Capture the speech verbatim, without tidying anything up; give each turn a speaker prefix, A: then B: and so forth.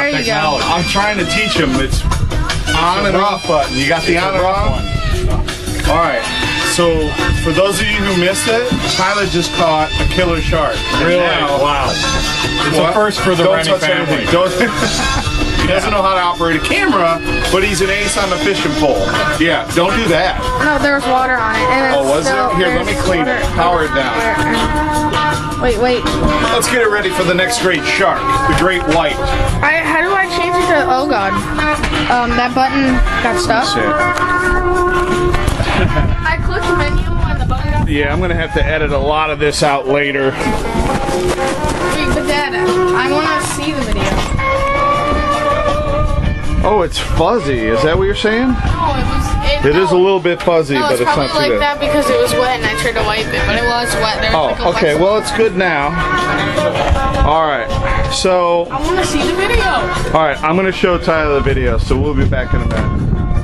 A: There you
B: technology.
A: go.
C: I'm trying to teach him. It's on and off button. You got the on and off? All right. So, for those of you who missed it, Tyler just caught a killer shark. And
B: Really?
C: now-
B: Wow. It's
C: What?
B: a first for the
C: Don't
B: Rennie
C: touch
B: family.
C: anything. Don't. He doesn't know how to operate a camera, but he's an ace on the fishing pole. Yeah, don't do that.
A: No, there was water on it. And
C: Oh,
A: it's
C: was
A: still,
C: there? Here, let me
A: there's
C: clean it.
A: water.
C: Power it down.
A: Wait, wait.
C: Let's get it ready for the next great shark, the great white.
A: I, how do I change it to, oh god. Um, that button got stuck. I clicked the menu and the button got
C: Yeah, I'm gonna have to edit a lot of this out later.
A: Wait, but Dad, I want to see the video.
C: Oh, it's fuzzy. Is that what you're saying?
A: No, it was.
C: It
A: no.
C: is a little bit fuzzy,
A: No,
C: but
A: it's
C: it's
A: probably
C: not too
A: like
C: bad.
A: that because it was wet and I tried to wipe it, but it was wet. There was
C: Oh,
A: like a
C: okay.
A: wet
C: Well, it's good now. All right. So,
A: I want to see the video.
C: all right. I'm gonna show Tyler the video, so we'll be back in a minute.